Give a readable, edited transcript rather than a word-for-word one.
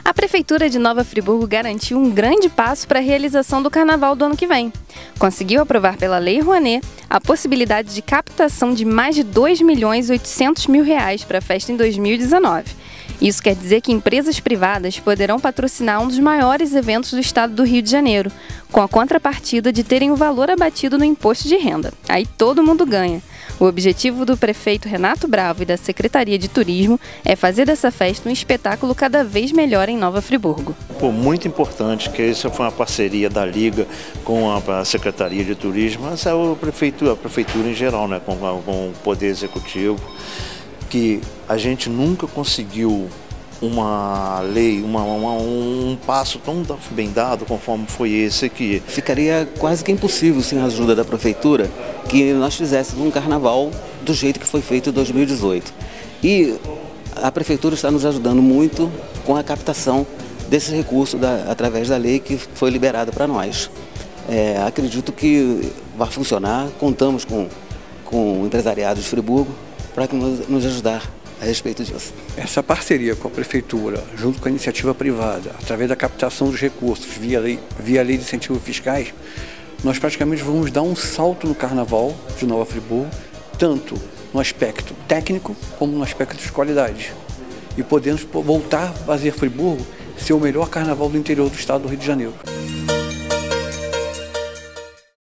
A Prefeitura de Nova Friburgo garantiu um grande passo para a realização do Carnaval do ano que vem. Conseguiu aprovar pela Lei Rouanet a possibilidade de captação de mais de R$ 2.800.000 para a festa em 2019. Isso quer dizer que empresas privadas poderão patrocinar um dos maiores eventos do estado do Rio de Janeiro, com a contrapartida de terem o valor abatido no imposto de renda. Aí todo mundo ganha. O objetivo do prefeito Renato Bravo e da Secretaria de Turismo é fazer dessa festa um espetáculo cada vez melhor em Nova Friburgo. Muito importante que isso foi uma parceria da Liga com a Secretaria de Turismo, mas a prefeitura em geral, né, com o Poder Executivo, que a gente nunca conseguiu uma lei, um passo tão bem dado conforme foi esse aqui. Ficaria quase que impossível, sem a ajuda da Prefeitura, que nós fizéssemos um carnaval do jeito que foi feito em 2018. E a Prefeitura está nos ajudando muito com a captação desse recurso através da lei que foi liberada para nós. Acredito que vai funcionar, contamos com o empresariado de Friburgo para nos ajudar a respeito disso. Essa parceria com a Prefeitura, junto com a iniciativa privada, através da captação dos recursos via lei de incentivos fiscais, nós praticamente vamos dar um salto no Carnaval de Nova Friburgo, tanto no aspecto técnico como no aspecto de qualidade. E podemos voltar a fazer Friburgo ser o melhor carnaval do interior do estado do Rio de Janeiro.